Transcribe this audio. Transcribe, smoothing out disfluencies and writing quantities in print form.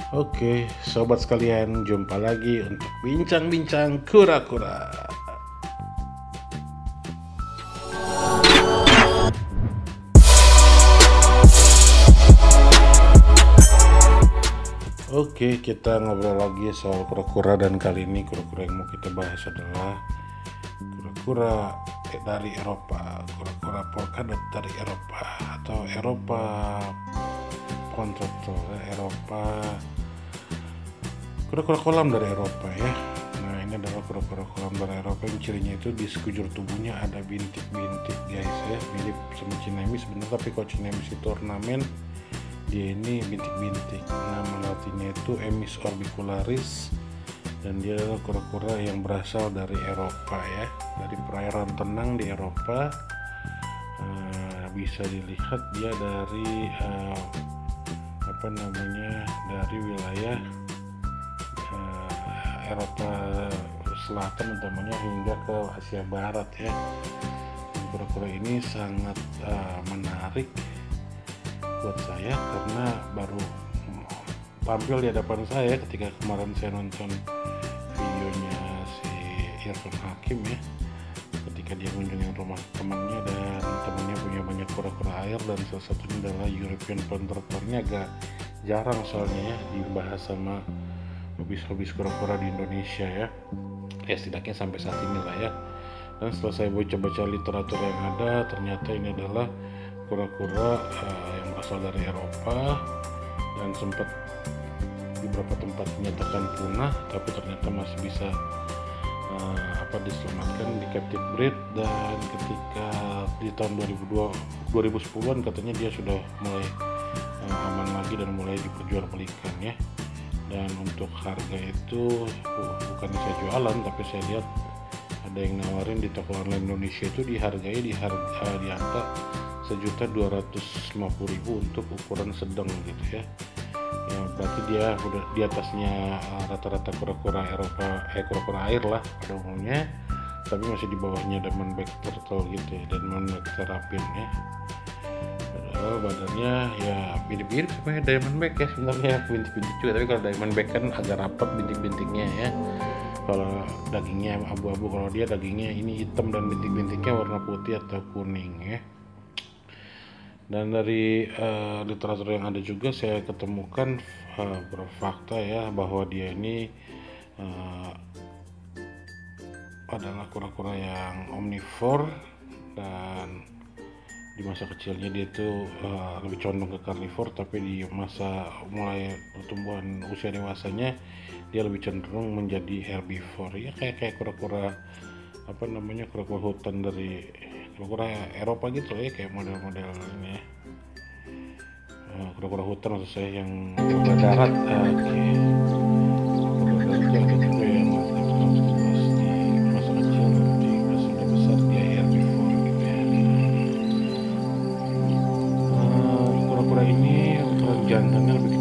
Oke, sobat sekalian, jumpa lagi untuk bincang-bincang kura-kura. Oke, kita ngobrol lagi soal kura-kura, dan kali ini kura-kura yang mau kita bahas adalah kura-kura dari Eropa, kura-kura polkadot dari Eropa atau Eropa Pontoto, Eropa, kura-kura kolam dari Eropa ya. Nah, ini adalah kura-kura kolam dari Eropa yang cirinya itu di sekujur tubuhnya ada bintik-bintik guys ya, mirip sama cinemis sebenarnya, tapi kalau cinemis itu ornamen, dia ini bintik-bintik. Nama latinnya itu Emys orbicularis, dan dia adalah kura-kura yang berasal dari Eropa ya, dari perairan tenang di Eropa. Bisa dilihat dia dari dari wilayah Eropa Selatan utamanya hingga ke Asia Barat ya. Kura-kura ini sangat menarik buat saya karena baru tampil di hadapan saya ketika kemarin saya nonton videonya si Irfan Hakim ya, ketika dia mengunjungi rumah temannya dan temannya punya banyak kura-kura air, dan salah satunya adalah European Pontoto. Ini agak jarang soalnya ya dibahas sama hobis kura-kura di Indonesia ya setidaknya sampai saat ini lah ya. Dan setelah saya baca-baca literatur yang ada, ternyata ini adalah kura-kura yang berasal dari Eropa dan sempat di beberapa tempat dinyatakan punah, tapi ternyata masih bisa diselamatkan di captive breed, dan ketika di tahun 2010-an katanya dia sudah mulai aman lagi dan mulai diperjualbelikan ya. Dan untuk harga itu bukan saya jualan, tapi saya lihat ada yang nawarin di toko online Indonesia itu dihargai di angka 1.250.000 untuk ukuran sedang gitu ya. Ya berarti dia udah di atasnya rata-rata kura-kura Eropa, kura-kura air lah pada umumnya, tapi masih di bawahnya Diamondback turtle gitu ya, Diamondback terapin ya. Badannya ya mirip-mirip sama Diamondback ya sebenarnya, bintik-bintik juga, tapi kalau Diamondback kan agak rapat bintik-bintiknya ya. Kalau dagingnya abu-abu, kalau dia dagingnya ini hitam dan bintik-bintiknya warna putih atau kuning ya. Dan dari literatur yang ada juga saya ketemukan berfakta ya bahwa dia ini adalah kura-kura yang omnivore, dan di masa kecilnya dia itu lebih condong ke carnivore, tapi di masa mulai pertumbuhan usia dewasanya dia lebih cenderung menjadi herbivore ya, kayak kura-kura kura-kura hutan dari kura-kura Eropa gitu ya, kayak model-model ini ya, kura-kura hutan maksud saya yang kura darat. Kura darat ada juga yang di masa kecil, nanti pas sudah besar dia herbivore gitu ya. Kura-kura ini ukuran jantannya lebih